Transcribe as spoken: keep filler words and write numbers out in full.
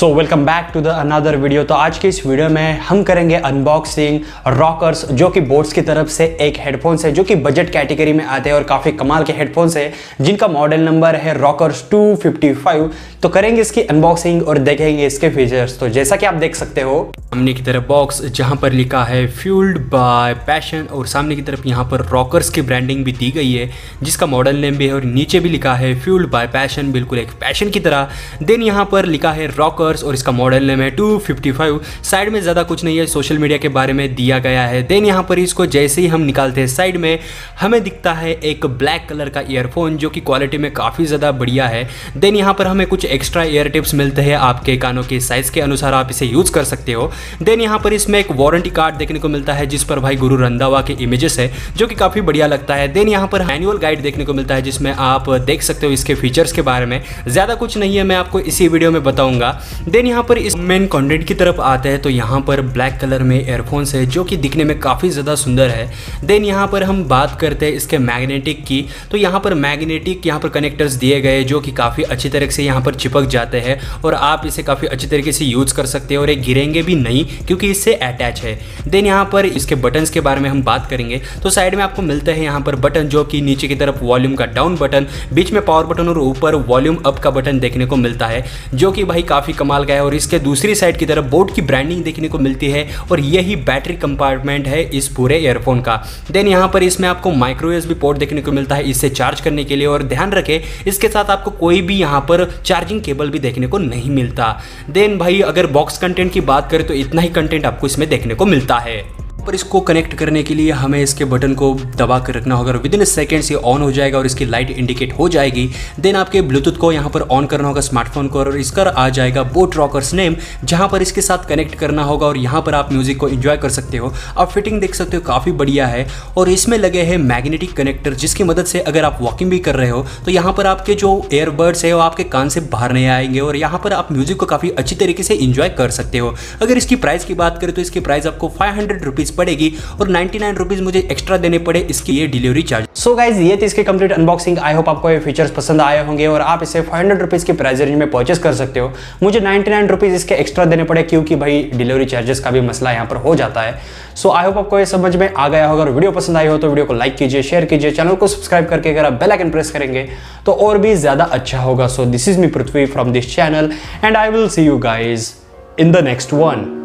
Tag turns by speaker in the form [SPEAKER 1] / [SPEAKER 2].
[SPEAKER 1] So welcome back to the another video. तो आज के इस वीडियो में हम करेंगे अनबॉक्सिंग रॉकर्स, जो कि बोट्स की तरफ से एक हेडफोन्स है जो कि बजट कैटेगरी में आते हैं और काफ़ी कमाल के हेडफोन्स है जिनका मॉडल नंबर है रॉकर्स टू फिफ्टी फाइव। तो करेंगे इसकी अनबॉक्सिंग और देखेंगे इसके फीचर्स। तो जैसा कि आप देख सकते हो सामने की तरफ बॉक्स जहां पर लिखा है फ्यूल्ड बाय पैशन और सामने की तरफ यहां पर रॉकर्स की ब्रांडिंग भी दी गई है जिसका मॉडल नेम भी है और नीचे भी लिखा है फ्यूल्ड बाय पैशन, बिल्कुल एक पैशन की तरह। देन यहां पर लिखा है रॉकर्स और इसका मॉडल नेम है टू फिफ्टी फाइव। साइड में ज़्यादा कुछ नहीं है, सोशल मीडिया के बारे में दिया गया है। देन यहाँ पर इसको जैसे ही हम निकालते हैं साइड में हमें दिखता है एक ब्लैक कलर का ईयरफोन जो कि क्वालिटी में काफ़ी ज़्यादा बढ़िया है। देन यहाँ पर हमें कुछ एक्स्ट्रा ईयर टिप्स मिलते हैं, आपके कानों के साइज़ के अनुसार आप इसे यूज़ कर सकते हो। देन यहाँ पर इसमें एक वारंटी कार्ड देखने को मिलता है जिस पर भाई गुरु रंधावा के इमेजेस है जो कि काफ़ी बढ़िया लगता है। देन यहाँ पर मैनुअल गाइड देखने को मिलता है जिसमें आप देख सकते हो इसके फीचर्स के बारे में। ज़्यादा कुछ नहीं है, मैं आपको इसी वीडियो में बताऊँगा। देन यहाँ पर इस मेन कंटेंट की तरफ आते हैं तो यहाँ पर ब्लैक कलर में एयरफोन्स है जो कि दिखने में काफ़ी ज़्यादा सुंदर है। देन यहाँ पर हम बात करते हैं इसके मैग्नेटिक की, तो यहाँ पर मैग्नेटिक यहाँ पर कनेक्टर्स दिए गए जो कि काफ़ी अच्छी तरह से यहाँ पर चिपक जाते हैं और आप इसे काफ़ी अच्छी तरीके से यूज़ कर सकते हैं और ये गिरेंगे भी नहीं क्योंकि इससे अटैच है। देन यहाँ पर इसके बटन्स के बारे में हम बात करेंगे तो साइड में आपको मिलते हैं यहाँ पर बटन जो कि नीचे की तरफ वॉल्यूम का डाउन बटन, बीच में पावर बटन और ऊपर वॉल्यूम अप का बटन देखने को मिलता है जो कि भाई काफ़ी कमाल का है। और इसके दूसरी साइड की तरफ बोट की ब्रांडिंग देखने को मिलती है और यही बैटरी कंपार्टमेंट है इस पूरे ईयरफोन का। देन यहाँ पर इसमें आपको माइक्रो यूएसबी पोर्ट देखने को मिलता है इससे चार्ज करने के लिए, और ध्यान रखें इसके साथ आपको कोई भी यहाँ पर चार्जिंग केबल भी देखने को नहीं मिलता। देन भाई अगर बॉक्स कंटेंट की बात करें तो इतना ही कंटेंट आपको इसमें देखने को मिलता है। पर इसको कनेक्ट करने के लिए हमें इसके बटन को दबा कर रखना होगा और विद इन सेकेंड्स ये ऑन हो जाएगा और इसकी लाइट इंडिकेट हो जाएगी। देन आपके ब्लूटूथ को यहाँ पर ऑन करना होगा स्मार्टफोन को और इसका आ जाएगा बोट रॉकर्स नेम जहाँ पर इसके साथ कनेक्ट करना होगा और यहाँ पर आप म्यूजिक को एंजॉय कर सकते हो। आप फिटिंग देख सकते हो काफ़ी बढ़िया है और इसमें लगे हैं मैग्नेटिक कनेक्टर जिसकी मदद से अगर आप वॉकिंग भी कर रहे हो तो यहाँ पर आपके जो एयरबड्स है वो आपके कान से बाहर नहीं आएंगे और यहाँ पर आप म्यूजिक को काफ़ी अच्छी तरीके से इंजॉय कर सकते हो। अगर इसकी प्राइस की बात करें तो इसकी प्राइस आपको फाइव हंड्रेड रुपीज़ पड़ेगी और नाइन्टी नाइन रुपीज मुझे एक्स्ट्रा देने पड़े इसकी ये डिलीवरी चार्ज। सो गाइज ये थी इसकी कंप्लीट अनबॉक्सिंग। आई होप आपको ये फीचर्स पसंद आए होंगे और आप इसे फाइव हंड्रेड रुपीज की प्राइस रेंज में परचेस कर सकते हो। मुझे नाइन्टी नाइन रुपीज इसके एक्स्ट्रा देने पड़े क्योंकि भाई डिलीवरी चार्जेस का भी मसला यहाँ पर हो जाता है। सो आई होप आपको ये समझ में आ गया होगा और वीडियो पसंद आई हो तो वीडियो को लाइक कीजिए, शेयर कीजिए, चैनल को सब्सक्राइब करके अगर आप बेल आइकन प्रेस करेंगे तो और भी ज्यादा अच्छा होगा। So this is me Prithvi from this channel and I will see you guys in the next one.